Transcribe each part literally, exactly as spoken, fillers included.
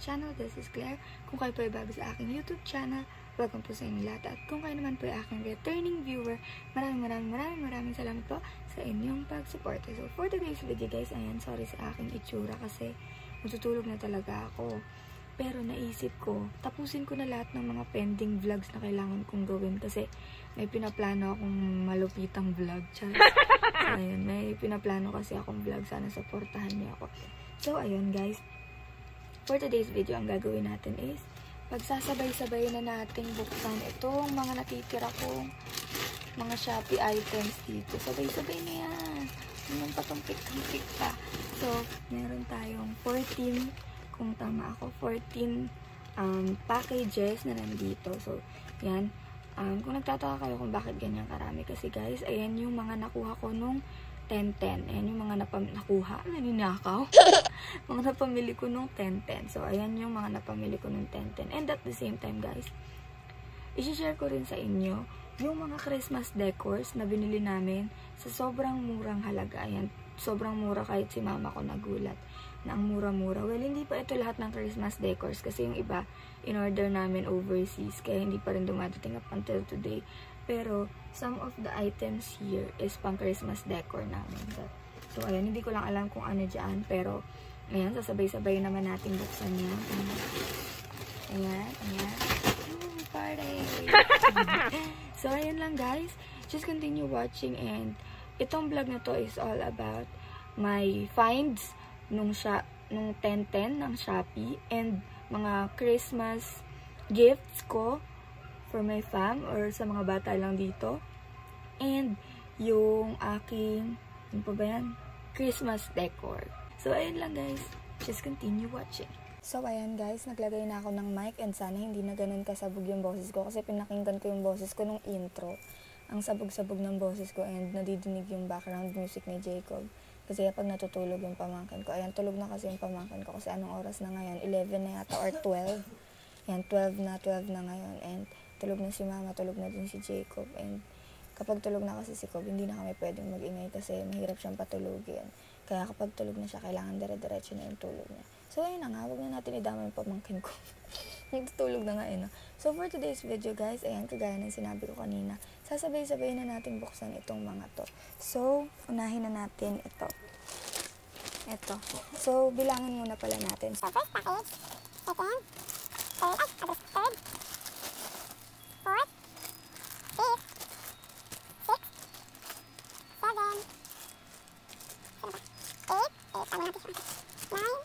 channel. This is Claire. Kung kayo po ay bago sa aking YouTube channel, welcome po sa inyo lahat. At kung kayo naman po ay aking returning viewer, maraming maraming maraming maraming salamat po sa inyong pag-suporta. So for today's video guys, ayan, sorry sa aking itsura kasi matutulog na talaga ako. Pero naisip ko, tapusin ko na lahat ng mga pending vlogs na kailangan kong gawin kasi may pinaplano akong malupitang vlog. So, ayun, may pinaplano kasi akong vlog. Sana supportahan niyo ako. So, ayun guys. For today's video, ang gagawin natin is pagsasabay-sabay na nating buksan itong mga natitira kong mga Shopee items dito. Sabay-sabay na yan. Yung patumpik-tumpik pa. So, meron tayong fourteen, kung tama ako, fourteen um, packages na nandito. So, yan. Um, kung nagtataka kayo kung bakit ganyan karami, kasi guys, ayan yung mga nakuha ko nung ten ten. Ayan yung mga napam nakuha, naninakaw. Mga napamili ko nung ten ten. So, ayan yung mga napamili ko nung ten ten. And at the same time, guys, isi-share ko rin sa inyo yung mga Christmas decors na binili namin sa sobrang murang halaga. Ayan, sobrang mura kahit si mama ko nagulat na ang mura-mura. Well, hindi pa ito lahat ng Christmas decors kasi yung iba in-order namin overseas kaya hindi pa rin dumadating up until today. Pero, some of the items here is pang Christmas decor namin. So, so ayan, hindi ko lang alam kung ano dyan. Pero, ayan, sasabay-sabay naman natin buksan yan. Ayan, ayan. Ooh, party! So, ayan lang guys. Just continue watching and itong vlog na to is all about my finds nung, sha nung ten ten ng Shopee and mga Christmas gifts ko for my fam or sa mga bata lang dito. And yung aking, ano pa ba yan? Christmas decor. So, ayun lang guys. Just continue watching. So, ayan guys. Naglagay na ako ng mic and sana hindi na ganun kasabog yung boses ko kasi pinakinggan ko yung boses ko nung intro. Ang sabog-sabog ng boses ko and nadidinig yung background music ni Jacob. Kasi pag natutulog yung pamangkin ko, ayan, tulog na kasi yung pamangkin ko kasi anong oras na ngayon? eleven na yata or twelve. Ayan, twelve na, twelve na ngayon. And tulog na si mama, tulog na din si Jacob. And kapag tulog na kasi si Cobb, hindi na kami pwedeng mag-ingay kasi mahirap siyang patulogin. Kaya kapag tulog na siya, kailangan dire-diretso na yung tulog niya. So, ayun na nga, huwag na natin idama yung pamangkin ko. Nagtutulog na nga eh, no? So, for today's video, guys, ayan, kagaya ng sinabi ko kanina, sasabay-sabay na natin buksan itong mga to. So, unahin na natin ito. Ito. So, bilangin muna pala natin. So, first package, ito yan. Third, ay, tapos third. Fourth. Fifth. Sixth. Seven. Sino ba? Eight. Eight, tama natin siya. Nine.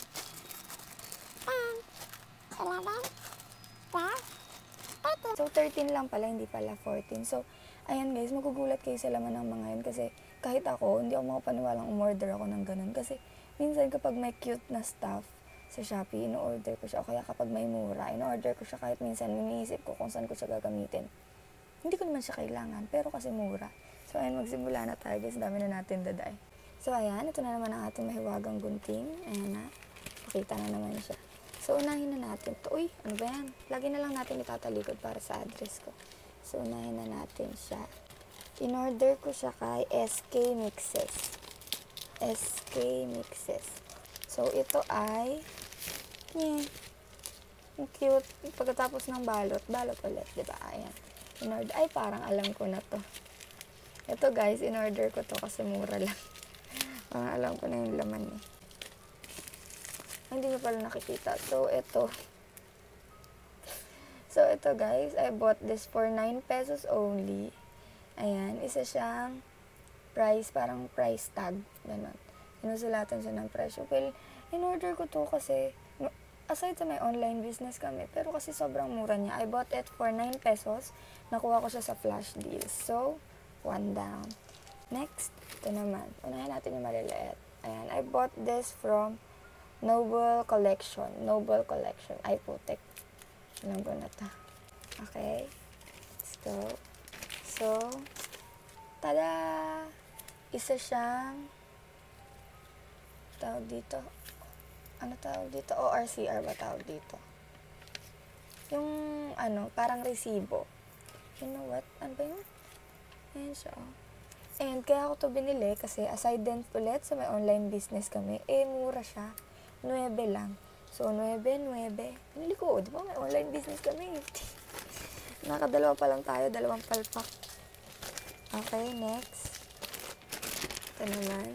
Ten. Eleven. Twelve. Thirteen. So, thirteen lang pala, hindi pala fourteen. So, ayan guys, magugulat kayo sa laman ng mga yun kasi kahit ako, hindi ako makapaniwalang umorder ako ng ganun. Kasi minsan kapag may cute na stuff sa Shopee, in-order ko siya. O kaya kapag may mura, in-order ko siya kahit minsan iniisip ko kung saan ko siya gagamitin. Hindi ko naman siya kailangan, pero kasi mura. So ayan, magsimula na tayo guys. Dami na natin daday. So ayan, ito na naman ang ating mahiwagang gunting. Ayan na. Pakita na naman siya. So unahin na natin to. Uy, ano ba yan? Lagi na lang natin itatalikod para sa address ko. So unahin na natin siya. In-order ko siya kay S K Mixes. S K Mixes. So, ito ay yeah, cute. Pagkatapos ng balot, balot ulit, diba? Ayan. In-order. Ay, parang alam ko na to. Ito guys, in-order ko to kasi mura lang. Parang alam ko na yung laman eh. Ay, hindi nyo pala nakikita. So, ito. So, ito guys, I bought this for nine pesos only. Ayan, isa siyang price, parang price tag, gano'n. Inusulatan siya ng presyo. Well, in-order ko to kasi, aside sa may online business kami, pero kasi sobrang mura niya. I bought it for nine pesos. Nakuha ko siya sa flash deal. So, one down. Next, ito naman. Unahin natin yung maliliit. Ayan, I bought this from Noble Collection. Noble Collection. Ay, putik. Alam ko na to. Okay. Let's go. So, tada! Isa siyang tawag dito. Ano tawag dito? O R C R ba tawag dito? Yung, ano, parang resibo. You know what? Ano ba yun? Ayan siya, oh. And kaya ako to binili kasi aside din ulit sa may online business kami, eh, mura siya. nuwebe lang. So, nuwebe, nuwebe. Pinili ko, di ba may online business kami. Nakadalawa pa lang tayo, dalawang palpak. Okay, next. Ito naman.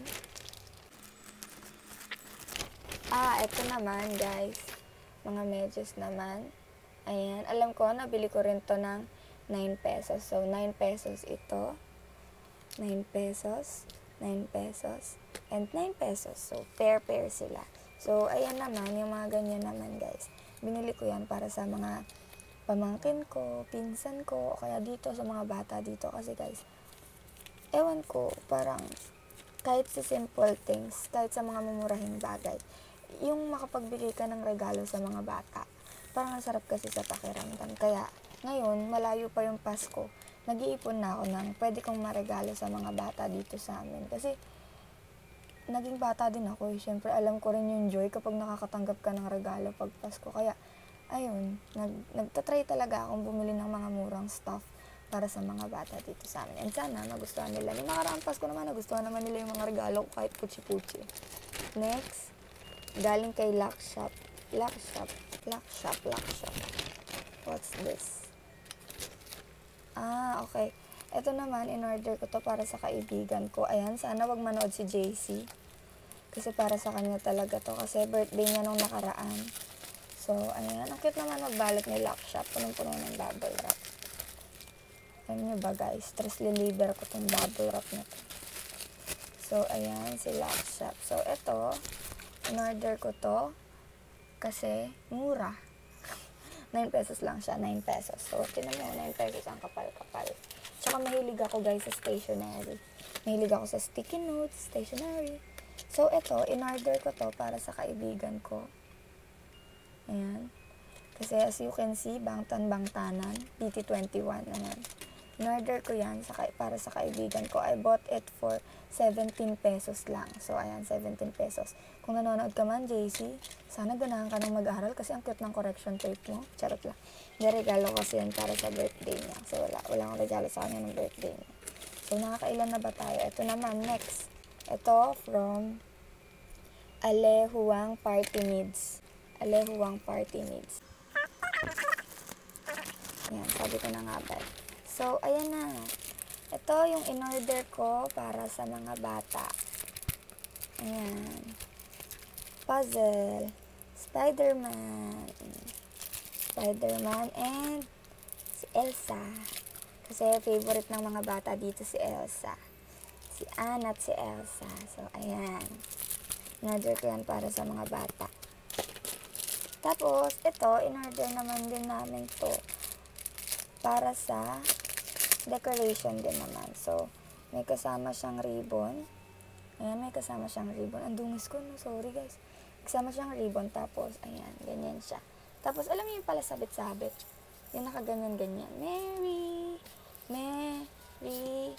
Ah, ito naman, guys. Mga medyas naman. Ayan. Alam ko, nabili ko rin to ng nine pesos. So, nine pesos ito. nine pesos. nine pesos. And nine pesos. So, pair-pair sila. So, ayan naman, yung mga ganyan naman, guys. Binili ko yan para sa mga pamangkin ko, pinsan ko, o kaya dito sa mga bata dito. Kasi, guys, ewan ko, parang kahit sa simple things, kahit sa mga mumurahing bagay, yung makapagbigay ka ng regalo sa mga bata, parang ang sarap kasi sa pakiramdam. Kaya, ngayon, malayo pa yung Pasko, nag-iipon na ako ng pwede kong maregalo sa mga bata dito sa amin. Kasi, naging bata din ako eh. Siyempre, alam ko rin yung joy kapag nakakatanggap ka ng regalo pag Pasko. Kaya, ayun, nag, nagtatry talaga akong bumili ng mga murang stuff para sa mga bata dito sa amin. And sana, magustuhan nila. Yung nakaraang Pasko naman, nagustuhan naman nila yung mga regalo ko kahit puchi-puchi. Next, galing kay Lock Shop. Lock Shop. Lock Shop. Lock Shop. What's this? Ah, okay. Ito naman, in-order ko to para sa kaibigan ko. Ayan, sana wag manood si J C. Kasi para sa kanya talaga to. Kasi birthday niya nung nakaraan. So, ayan. Ang cute naman magbalot ni Lock Shop. Punong-puno ng bubble wrap. Alam nyo ba guys? Stress reliever ko tong bubble wrap na to. So, ayan. Si Lock Shop. So, ito. In-order ko to. Kasi, mura. nine pesos lang siya. nine pesos. So, tinan mo, nine pesos ang kapal-kapal. Tsaka mahilig ako guys sa stationery. Mahilig ako sa sticky notes, stationery. So, ito, in-order ko to para sa kaibigan ko. Ayan. Kasi as you can see, bangtan-bangtanan, B T twenty-one. Ayan. In-order ko yan sa, para sa kaibigan ko. I bought it for seventeen pesos lang. So, ayan, seventeen pesos. Kung nanonood ka man, J C, sana ganahan ka ng mag-aaral kasi ang cute ng correction tape mo. Charot lang. Regalo kasi yan para sa birthday niya. So, wala, wala akong regalo sa kanya ng birthday niya. So, nakakailan na ba tayo? Ito naman, next. Ito from Ale Huang Party Needs. Ale Huang Party Needs. Ayan, sabi ko na nga ba. So, ayan na. Ito yung in-order ko para sa mga bata. Ayan. Puzzle. Spider-Man. Spider-Man and si Elsa. Kasi favorite ng mga bata dito si Elsa. Si Anna at si Elsa. So, ayan. In-order ko yan para sa mga bata. Tapos, ito, in-order naman din namin to para sa decoration din naman. So, may kasama siyang ribbon. Ayan, may kasama siyang ribbon. Ang dungis ko, no? Sorry, guys. Kasama siyang ribbon. Tapos, ayan, ganyan siya. Tapos, alam mo yung pala sabit-sabit. Yung nakaganyan-ganyan. Merry, Merry,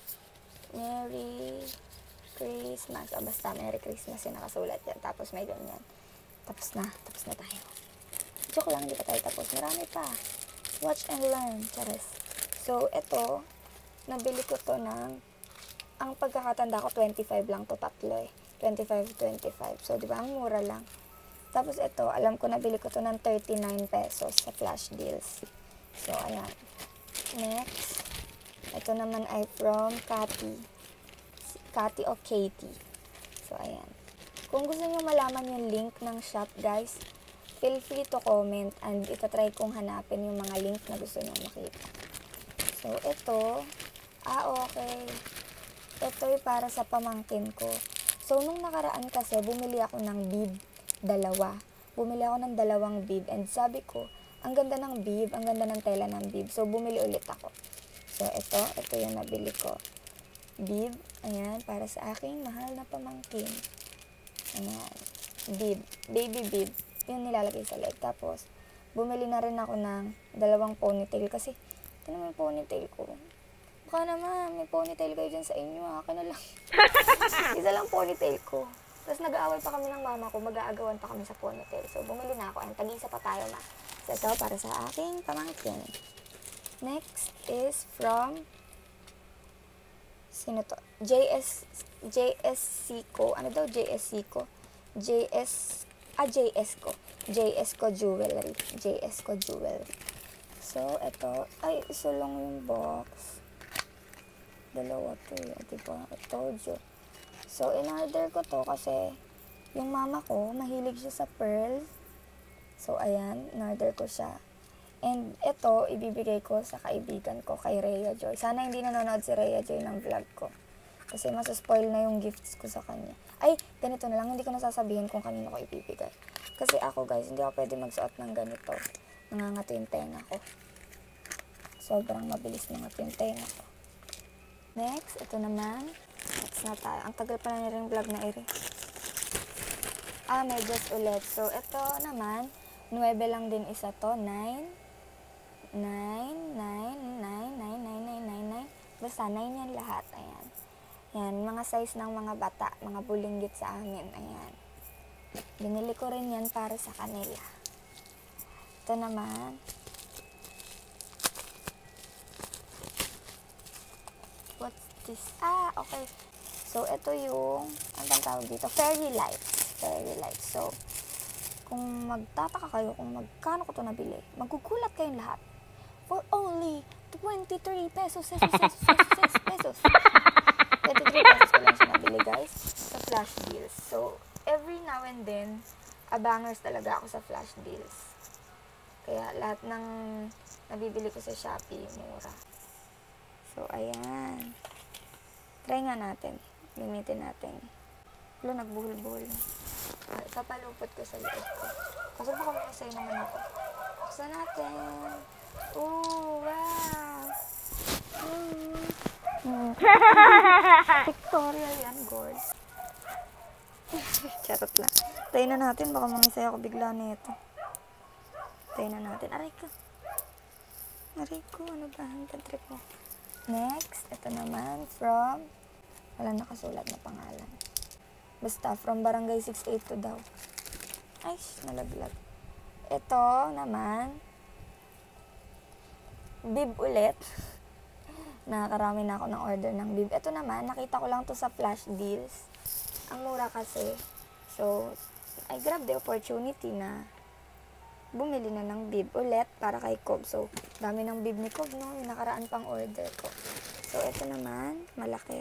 Merry Christmas. O, basta, Merry Christmas yung nakasulat yan. Tapos, may ganyan. Tapos na. Tapos na tayo. Joke lang, hindi pa tayo tapos. Marami pa. Watch and learn. Charis. So, ito, nabili ko to ng, ang pagkakatanda ko, twenty-five lang to tatlo eh. twenty-five, twenty-five. So, di ba, ang mura lang. Tapos, ito, alam ko, nabili ko to ng thirty-nine pesos sa flash deals. So, ayan. Next, ito naman ay from Cathy. Cathy o Katie. So, ayan. Kung gusto nyo malaman yung link ng shop, guys, feel free to comment and itatry kong hanapin yung mga link na gusto nyo makita. So, ito, ah, okay. Ito ay para sa pamangkin ko. So, nung nakaraan kasi, bumili ako ng bib, dalawa. Bumili ako ng dalawang bib and sabi ko, ang ganda ng bib, ang ganda ng tela ng bib. So, bumili ulit ako. So, ito, ito yung nabili ko. Bib, ayan, para sa aking mahal na pamangkin. Ayan, bib, baby bib. Yung nilalagay sa leg. Tapos, bumili na rin ako ng dalawang ponytail kasi, ito naman yung ponytail ko. Baka naman, may ponytail kayo dyan sa inyo. Akin na lang. Isa lang ponytail ko. Tapos nag-aaway pa kami ng mama ko. Mag-aagawan pa kami sa ponytail. So, bumili na ako. Ayan, tag-isa pa tayo ma. So, ito para sa aking pamangkin. Next is from, sino to? J S, J S Sico. Ano daw? J S Sico. J S ah, J S ko. J S ko Jewelry. J S ko Jewelry. So, ito. Ay, isa lang yung box. Dalawa to yun. Diba? I told you. So, in-order ko to kasi yung mama ko, mahilig siya sa pearls. So, ayan. In-order ko siya. And ito, ibibigay ko sa kaibigan ko, kay Rhea Joy. Sana hindi nanonood si Rhea Joy ng vlog ko. Kasi masaspoil na yung gifts ko sa kanya. Ay, ganito na lang. Hindi ko nasasabihin kung kanino ko ibibigay. Kasi ako, guys, hindi ako pwede magsuot ng ganito. Nangangato yung tenga ko. Sobrang mabilis nangato yung tenga ko. Next, ito naman. Next na tayo. Ang tagal pa na rin vlog na iri. Ah, medyas ulit. So, ito naman, nuwebe lang din isa to. nine. nine, nine, nine, nine, nine, nine, nine, nine. Basta, nine yan lahat. Ayan. Yan, mga size ng mga bata. Mga bulinggit sa amin. Ayan. Binili ko rin yan para sa kanila. Ito naman. What's this? Ah, okay. So, ito yung, ano bang tawag dito? Fairy lights. Fairy lights. So, kung magtataka kayo kung magkano ko ito nabili, magugulat kayong lahat. For only twenty-three pesos, pesos, pesos, pesos, pesos. twenty-three pesos ko lang siya nabili, guys, sa flash deals. So, every now and then, abangers talaga ako sa flash deals. Kaya, lahat ng nabibili ko sa Shopee, mura. So, ayan. Try nga natin. Gamitin natin. Wala, nagbuhol-buhol na. Okay, papalupot ko sa loob ko. Kasi baka makasay naman ako. Buksan natin. Oh, wow! Mm. Victoria yan, gold. Charot lang. Tayo na natin. Baka mangisay ako bigla nito. Tayo na natin. Aray ko. Aray ko. Ano ba? Hanggang trip mo. Next, ito naman from, wala nakasulat na pangalan. Basta, from Barangay six eighty-two daw. Ay, nalaglag. Ito naman, bib ulit. Nakakarami na ako ng order ng bib. Ito naman, nakita ko lang to sa flash deals. Ang mura kasi. So, I grab the opportunity na bumili na ng bib ulit para kay Cobb. So, dami ng bib ni Cobb, no? Yung nakaraan pang order ko. So, ito naman, malaki.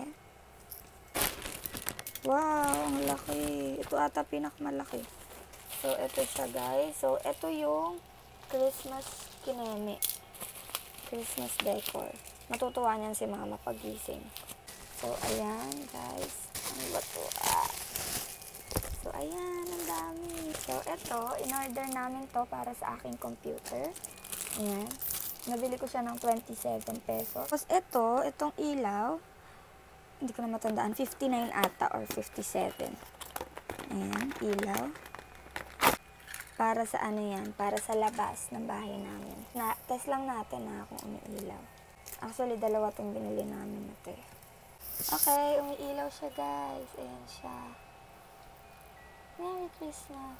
Wow, ang laki. Ito ata pinakamalaki. So, ito siya, guys. So, ito yung Christmas kineme. Christmas decor. Matutuwa niyan si mama pagising. So, ayan, guys. Ano ba ito? Ah. So, ayan, ang dami. So, ito, in-order namin to para sa aking computer. Ayan. Nabili ko siya ng twenty-seven pesos. Tapos, ito, itong ilaw, hindi ko na matandaan, fifty-nine ata or fifty-seven. Ayan, ilaw. Para sa ano yan? Para sa labas ng bahay namin. Na, test lang natin na kung umiilaw. Actually, dalawa itong binili namin na to. Okay, umiilaw siya, guys. Ayan siya. Merry Christmas.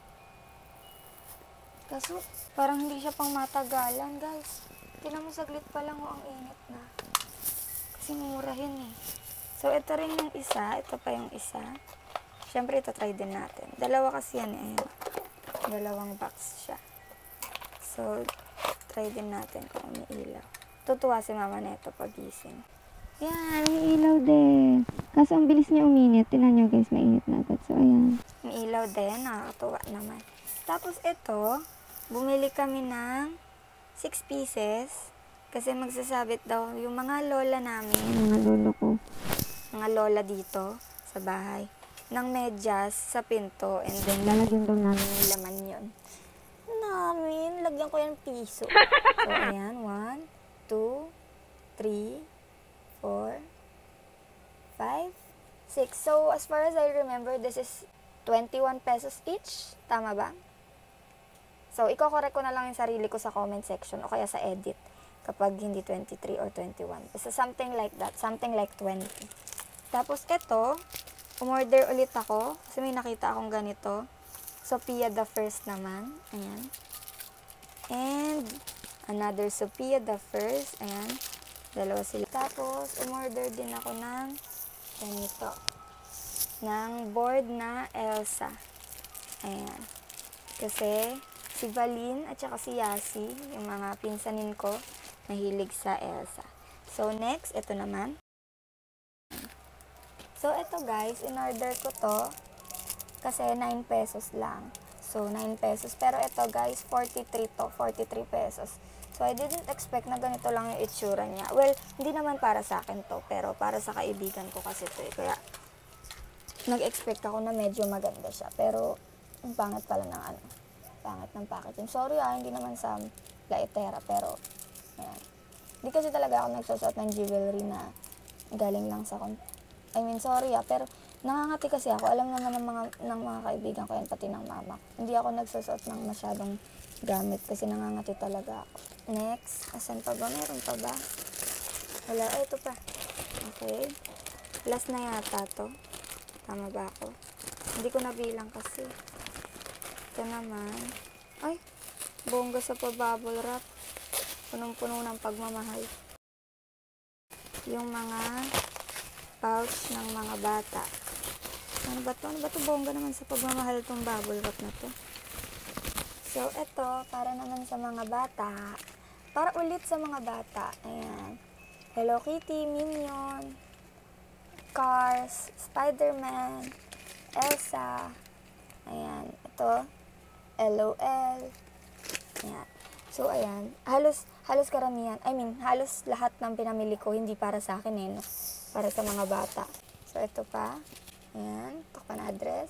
Kaso, parang hindi siya pang matagalan, guys. Tinan mo, saglit pa lang o ang init na. Kasi murahin eh. So, ito rin yung isa. Ito pa yung isa. Siyempre, ito try din natin. Dalawa kasi yan eh. Dalawang box siya. So, try din natin kung umiilaw. Tutuwa si mama neto pagising. Yan, umiilaw din. Kaso ang bilis niya uminit. Tingnan niyo guys, mainit na agad. So, ayan. Umiilaw din. Nakakatuwa naman. Tapos ito, bumili kami ng six pieces. Kasi magsasabit daw yung mga lola namin, mga lolo ko, mga lola dito sa bahay, ng medyas sa pinto. And then, lalagyan daw namin yung laman yun. Namin, lagyan ko yung piso. So, ayan. One, two, three, four, five, six. So, as far as I remember, this is twenty-one pesos each. Tama ba? So, iko-correct ko na lang yung sarili ko sa comment section o kaya sa edit kapag hindi twenty-three or twenty-one. So, something like that. Something like twenty. Tapos, ito, umorder ulit ako kasi may nakita akong ganito. Sophia the First naman. Ayan. And, another Sophia the First. Ayan. Dalawa sila. Tapos, umorder din ako ng ganito. Ng board na Elsa. Ayan. Kasi si Valin at saka si Yasi, yung mga pinsanin ko, mahilig sa Elsa. So, next, ito naman. So, ito guys, in-order ko to kasi nine pesos lang. So, nine pesos. Pero ito guys, forty-three to, forty-three pesos. So, I didn't expect na ganito lang yung itsura niya. Well, hindi naman para sa akin to, pero para sa kaibigan ko kasi to eh. Kaya, nag-expect ako na medyo maganda siya. Pero, ang pangit pala ng ano, pangit ng packaging. Sorry ah, hindi naman sa Laitera, pero, ayan. Hindi kasi talaga ako nagsusot ng jewelry na galing lang sa, I mean, sorry ah, pero, nangangati kasi ako. Alam naman ng mga, ng mga kaibigan ko yan, pati ng mama. Hindi ako nagsusot ng masyadong gamit kasi nangangati talaga ako. Next, asan pa ba? Meron pa ba? Wala, ay, ito pa. Okay. Last na yata to. Tama ba ako? Hindi ko nabilang kasi. Ito naman. Ay, bongga sa pa-bubble wrap. Punong-puno ng pagmamahal. Yung mga pouch ng mga bata. Ano ba to? Ano ba to? Bongga naman sa pagmamahal itong bubble wrap na to. So, ito, para naman sa mga bata. Para ulit sa mga bata. Ayan. Hello Kitty, Minion, Cars, Spider-Man, Elsa. Ayan. Ito, L O L. Ayan. So, ayan. Halos, halos karamihan. I mean, halos lahat ng pinamili ko, hindi para sa akin eh, no? Para sa mga bata. So, ito pa. Ayan. Ito pa na address.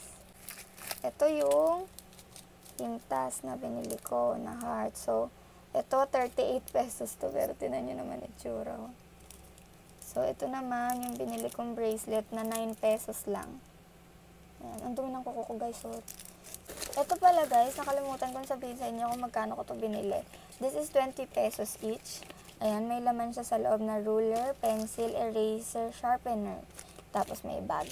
Ito yung pintas na binili ko na heart. So, ito, thirty-eight pesos to. Pero tinan nyo naman itsura. So, ito naman yung binili kong bracelet na nine pesos lang. Ayan. Ang dumi ng kuko ko, guys. So, ito pala, guys. Nakalimutan kong sabihin sa inyo kung magkano ko to binili. This is twenty pesos each. Ayan. May laman siya sa loob na ruler, pencil, eraser, sharpener. Tapos may bag.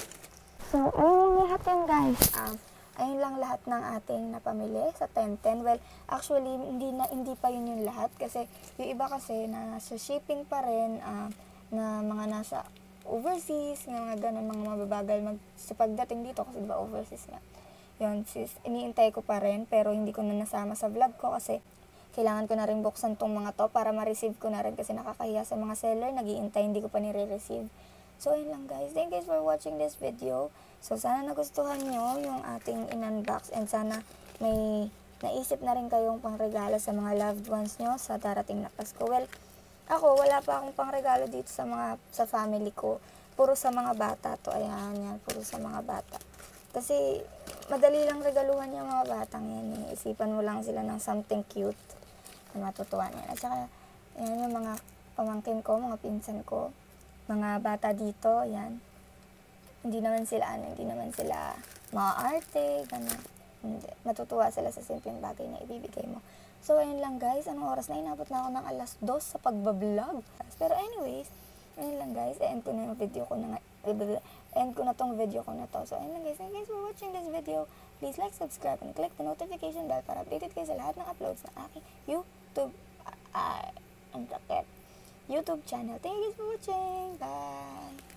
So, ayun lahat yan, guys. Um, ayun lang lahat ng ating napamili sa ten ten. Well, actually, hindi na hindi pa yun yung lahat. Kasi, yung iba kasi, na sa shipping pa rin, uh, na mga nasa overseas, mga ganun, mga mababagal mag, sa pagdating dito, kasi diba overseas nga. Yun, sis, iniintay ko pa rin, pero hindi ko na nasama sa vlog ko kasi kailangan ko na rin buksan tong mga to para ma-receive ko na rin kasi nakakahiya sa mga seller, nag-iintay, hindi ko pa nire-receive. So, yun lang guys. Thank you guys for watching this video. So, sana nagustuhan nyo yung ating in-unbox and sana may naisip na rin kayong pangregalo sa mga loved ones nyo sa darating na Pasko. Well, ako, wala pa akong pangregalo dito sa mga sa family ko. Puro sa mga bata to. Ayan, yan. Puro sa mga bata. Kasi, madali lang regaluhan yung mga batang yan. Eh. Isipan mo lang sila ng something cute na matutuwa yan. At saka, yan yung mga pamangkin ko, mga pinsan ko. Mga bata dito, yan. Hindi naman sila, ano, hindi naman sila mga arte, gano'n. Hindi. Matutuwa sila sa simpleng bagay na ibibigay mo. So, ayun lang guys. Anong oras na? Inabot na ako ng alas dos sa pagbablog. Pero anyways, ayun lang guys. E-end ko na yung video ko na end ko na tong video ko na to. So, ayun lang guys. Thank you for watching this video. Please like, subscribe, and click the notification bell para updated kayo sa lahat ng uploads ng aking YouTube, uh, ang raket, YouTube channel. Thank you for watching. Bye!